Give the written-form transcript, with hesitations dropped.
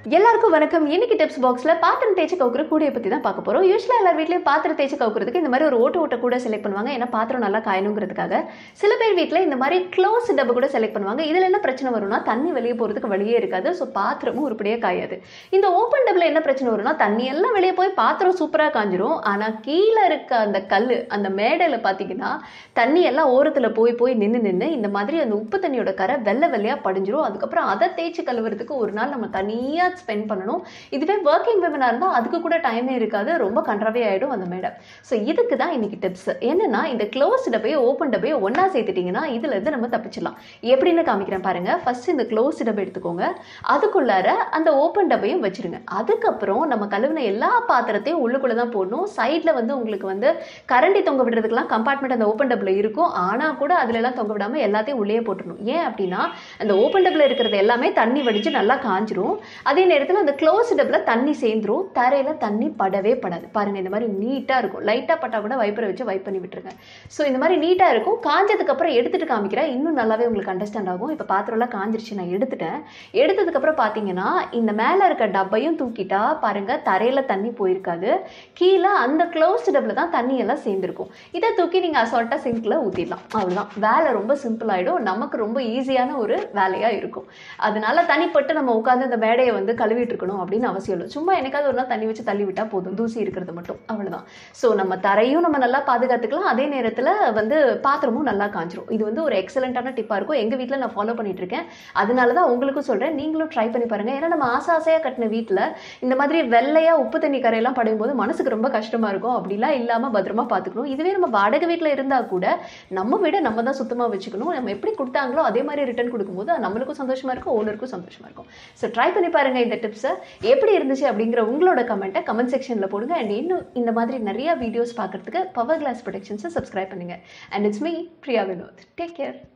எல்லாருக்கும் வணக்கம். இன்னைக்கு டிப்ஸ் பாக்ஸ்ல பாத்திரம் தேய்ச்சி கவுக்குற கூடையை பத்தி தான் பார்க்க போறோம். யூஸ்வலா எல்லார் வீட்லயும் பாத்திரம் தேய்ச்சி கவுக்குறதுக்கு இந்த மாதிரி ஒரு ஓட்ட கூட செலக்ட் பண்ணுவாங்க. ஏன்னா பாத்திரம் நல்லா காயணுங்கிறதுக்காக. சில பேர் வீட்ல இந்த மாதிரி க்ளோஸ் டப்பு கூட செலக்ட் பண்ணுவாங்க. இதுல என்ன பிரச்சனை வரும்னா தண்ணி வெளியே போறதுக்கு வழியே இருக்காது. ஸோ பாத்திரமும் உருப்படியே காயாது. இந்த ஓப்பன் டப்ல என்ன பிரச்சனை வரும்னா தண்ணி எல்லாம் வெளியே போய் பாத்திரம் சூப்பரா காஞ்சிரும். ஆனா கீழே இருக்க அந்த கல்லு அந்த மேடையில பாத்தீங்கன்னா தண்ணி எல்லாம் ஓரத்துல போய் நின்று இந்த மாதிரி அந்த உப்பு தண்ணியோட கரை வெள்ளையா படிஞ்சிரும். அதுக்கப்புறம் அதை தேய்ச்சி கழுவுறதுக்கு ஒரு நாள் நம்ம தனியா ஸ்பெண்ட் பண்ணணும். இதுவே ஒர்க்கிங் விமனா இருந்தா அதுக்கு கூட டைமே இருக்காது. ரொம்ப கன்றாவே ஆயிடும் அந்த மேடை. ஸோ இதுக்கு தான் இன்னைக்கு டிப்ஸ். என்னன்னா இந்த க்ளோஸ் டப்பையோ ஓப்பன் டப்பையோ ஒன்னா சேர்த்துட்டீங்கன்னா இதுல இருந்து நம்ம தப்பிச்சிடலாம். எப்படின்னு காமிக்கிறேன் பாருங்க. ஃபர்ஸ்ட் இந்த க்ளோஸ் டப்பை எடுத்துக்கோங்க. அதுக்குள்ளார அந்த ஓப்பன் டப்பையும் வச்சிருங்க. அதுக்கப்புறம் நம்ம கழுவின எல்லா பாத்திரத்தையும் உள்ளுக்குள்ளதான் போடணும். சைட்ல உங்களுக்கு கரண்டி தொங்க விடுறதுக்கெல்லாம் கம்பார்ட்மெண்ட் அந்த ஓப்பன் டப்ல இருக்கும். ஆனா கூட அதுல எல்லாம் தொங்க விடாம எல்லாத்தையும் உள்ளே போட்டுடணும். ஏன் அப்படின்னா அந்த ஓப்பன் டப்ல இருக்கிறது எல்லாமே தண்ணி வடிச்சு நல்லா காஞ்சிரும். அதே நேரத்தில் அந்த க்ளோஸ் டப்ல தண்ணி சேர்ந்துரும். தரையில தண்ணி படவே படாது. பாருங்க இந்த மாதிரி நீட்டா இருக்கும். லைட்டா பட்டா கூட வைப்பரை வச்சு வைப் பண்ணி விட்டுருங்க. ஸோ இந்த மாதிரி நீட்டா இருக்கும். காஞ்சதுக்கு அப்புறம் எடுத்துட்டு காமிக்கிறேன். இன்னும் நல்லாவே உங்களுக்கு அண்டர்ஸ்டாண்ட் ஆகும். இப்போ பாத்திரம் எல்லாம் காஞ்சிருச்சு, நான் எடுத்துட்டேன். எடுத்ததுக்கு அப்புறம் பாத்தீங்கன்னா இந்த மேல இருக்க டப்பையும் தூக்கிட்டா பாருங்க தரையில தண்ணி போயிருக்காது. கீழே அந்த க்ளோஸ் டப்ல தான் தண்ணி எல்லாம் சேர்ந்துருக்கும். இதை தூக்கி நீங்க அசால்ட்டா சிங்க்ல ஊத்திடலாம். அவ்வளவுதான். வேலை ரொம்ப சிம்பிள் ஆயிடும். நமக்கு ரொம்ப ஈஸியான ஒரு வேலையா இருக்கும். அதனால தனிப்பட்டு நம்ம உட்காந்து இந்த மேடையை கழுவிட்டு இருக்கணும் அப்படின்னு அவசியம் இல்லை. சும்மா என்னைக்காவது ஒரு நாள் தண்ணி வச்சு தள்ளி விட்டா போதும். தூசி இருக்கிறது மட்டும், அவ்வளவுதான். ஸோ நம்ம தரையும் நம்ம நல்லா பாதுகாத்துக்கலாம். அதே நேரத்தில் பாத்திரமும் நல்லா காஞ்சிரும். இது ஒரு எக்ஸலண்டான டிப்பா இருக்கும். எங்க வீட்டில் நான் ஃபாலோ பண்ணிட்டு இருக்கேன். அதனாலதான் உங்களுக்கும் சொல்றேன். நீங்களும் ட்ரை பண்ணி பாருங்க. ஏன்னா நம்ம ஆசையா கட்டின வீட்டில் இந்த மாதிரி வெள்ளையா உப்பு தண்ணி கரையெல்லாம் படையும் போது மனசுக்கு ரொம்ப கஷ்டமா இருக்கும். அப்படிலாம் இல்லாம பத்திரமா பாத்துக்கணும். இதுவே நம்ம வாடகை வீட்டில் இருந்தா கூட நம்ம வீட நம்ம தான் சுத்தமா வச்சுக்கணும். நம்ம எப்படி கொடுத்தாங்களோ அதே மாதிரி ரிட்டர்ன் கொடுக்கும்போது நம்மளுக்கும் சந்தோஷமா இருக்கும், ஓனருக்கும் சந்தோஷமா இருக்கும். ஸோ ட்ரை பண்ணி பாருங்க இந்த டிப்ஸை. எப்படி இருந்துச்சு அப்படிங்கிற உங்களோட கமெண்ட்டை கமெண்ட் செக்ஷன்ல போடுங்க. அண்ட் இன்னும் இந்த மாதிரி நிறைய வீடியோஸ் பார்க்கறதுக்கு பவர் கிளாஸ் ப்ரொடக்ஷன்ஸை சப்ஸ்கிரைப் பண்ணுங்க. And it's me Priya Vinod. Take care.